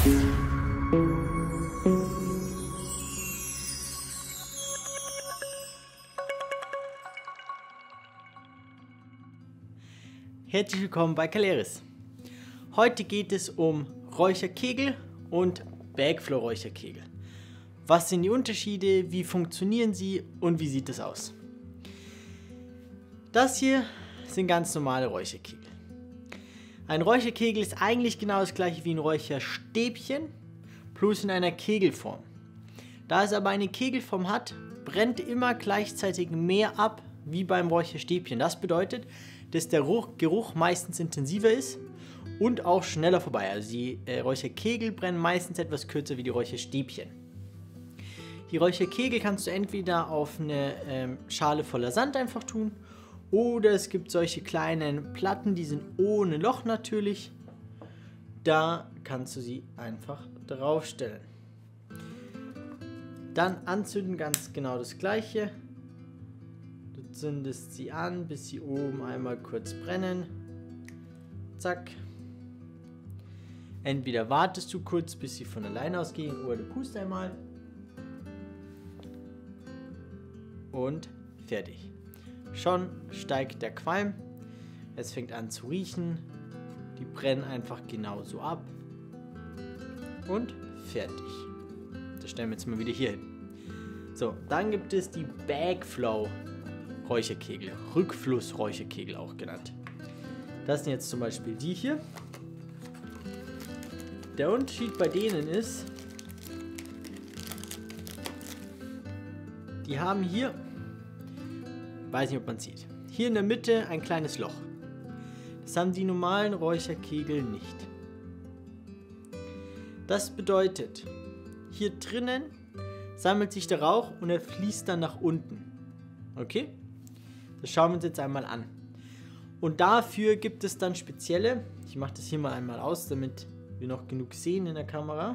Herzlich willkommen bei Caleris. Heute geht es um Räucherkegel und Backflow-Räucherkegel. Was sind die Unterschiede, wie funktionieren sie und wie sieht es aus? Das hier sind ganz normale Räucherkegel. Ein Räucherkegel ist eigentlich genau das gleiche wie ein Räucherstäbchen, bloß in einer Kegelform. Da es aber eine Kegelform hat, brennt immer gleichzeitig mehr ab wie beim Räucherstäbchen. Das bedeutet, dass der Geruch meistens intensiver ist und auch schneller vorbei. Also die Räucherkegel brennen meistens etwas kürzer wie die Räucherstäbchen. Die Räucherkegel kannst du entweder auf eine Schale voller Sand einfach tun oder es gibt solche kleinen Platten, die sind ohne Loch natürlich. Da kannst du sie einfach draufstellen. Dann anzünden, ganz genau das gleiche. Du zündest sie an, bis sie oben einmal kurz brennen. Zack. Entweder wartest du kurz, bis sie von alleine ausgehen, oder du pustest einmal. Und fertig. Schon steigt der Qualm. Es fängt an zu riechen. Die brennen einfach genauso ab. Und fertig. Das stellen wir jetzt mal wieder hier hin. So, dann gibt es die Backflow Räucherkegel, Rückflussräucherkegel auch genannt. Das sind jetzt zum Beispiel die hier. Der Unterschied bei denen ist, die haben hier, weiß nicht, ob man sieht, hier in der Mitte ein kleines Loch. Das haben die normalen Räucherkegel nicht. Das bedeutet, hier drinnen sammelt sich der Rauch und er fließt dann nach unten. Okay? Das schauen wir uns jetzt einmal an. Und dafür gibt es dann spezielle, ich mache das hier mal einmal aus, damit wir noch genug sehen in der Kamera.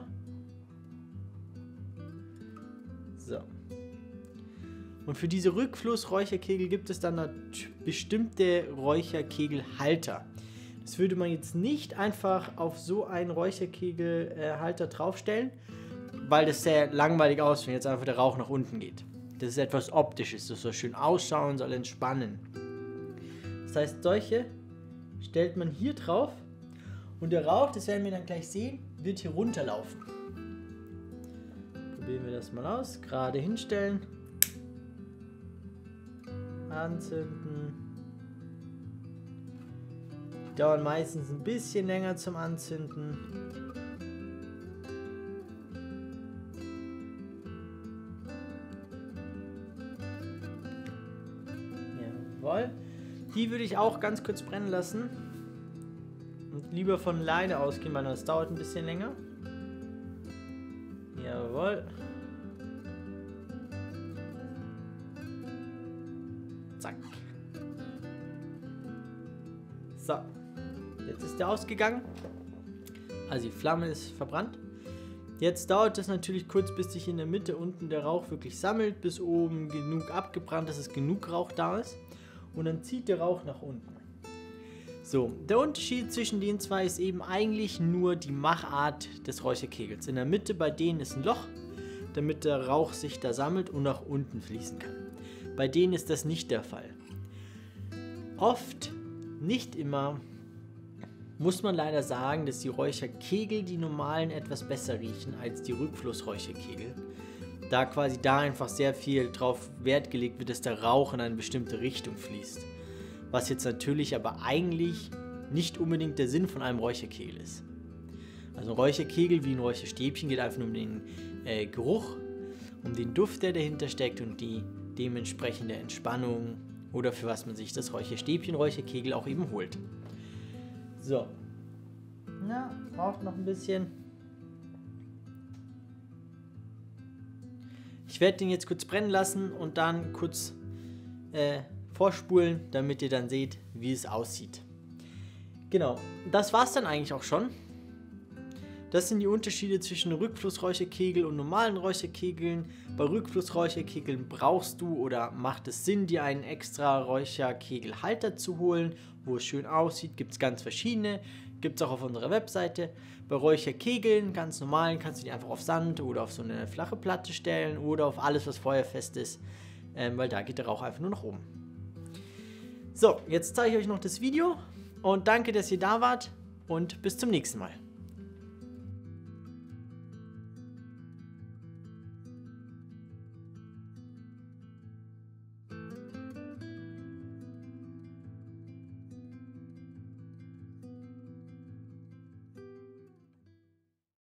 So. Und für diese Rückflussräucherkegel gibt es dann bestimmte Räucherkegelhalter. Das würde man jetzt nicht einfach auf so einen Räucherkegelhalter draufstellen, weil das sehr langweilig aussieht, wenn jetzt einfach der Rauch nach unten geht. Das ist etwas Optisches, das soll schön ausschauen, soll entspannen. Das heißt, solche stellt man hier drauf und der Rauch, das werden wir dann gleich sehen, wird hier runterlaufen. Probieren wir das mal aus. Gerade hinstellen. Anzünden. Die dauern meistens ein bisschen länger zum Anzünden. Jawohl. Die würde ich auch ganz kurz brennen lassen. Und lieber von alleine ausgehen, weil das dauert ein bisschen länger. Jawohl. Zack. So. Jetzt ist der ausgegangen. Also die Flamme ist verbrannt. Jetzt dauert es natürlich kurz, bis sich in der Mitte unten der Rauch wirklich sammelt, bis oben genug abgebrannt ist, dass genug Rauch da ist. Und dann zieht der Rauch nach unten. So, der Unterschied zwischen den zwei ist eben eigentlich nur die Machart des Räucherkegels. In der Mitte bei denen ist ein Loch, damit der Rauch sich da sammelt und nach unten fließen kann. Bei denen ist das nicht der Fall. Oft, nicht immer, muss man leider sagen, dass die Räucherkegel, die normalen, etwas besser riechen als die Rückflussräucherkegel. Da quasi da einfach sehr viel drauf Wert gelegt wird, dass der Rauch in eine bestimmte Richtung fließt. Was jetzt natürlich aber eigentlich nicht unbedingt der Sinn von einem Räucherkegel ist. Also ein Räucherkegel wie ein Räucherstäbchen geht einfach nur um den Geruch, um den Duft, der dahinter steckt und die dementsprechende Entspannung oder für was man sich das Räucherstäbchen, Räucherkegel auch eben holt. So. Na, braucht noch ein bisschen. Ich werde den jetzt kurz brennen lassen und dann kurz vorspulen, damit ihr dann seht, wie es aussieht. Genau, das war es dann eigentlich auch schon. Das sind die Unterschiede zwischen Rückflussräucherkegel und normalen Räucherkegeln. Bei Rückflussräucherkegeln brauchst du oder macht es Sinn, dir einen extra Räucherkegelhalter zu holen, wo es schön aussieht. Gibt es ganz verschiedene. Gibt es auch auf unserer Webseite. Bei Räucherkegeln, ganz normalen, kannst du die einfach auf Sand oder auf so eine flache Platte stellen oder auf alles, was feuerfest ist, weil da geht der Rauch einfach nur nach oben. So, jetzt zeige ich euch noch das Video und danke, dass ihr da wart und bis zum nächsten Mal.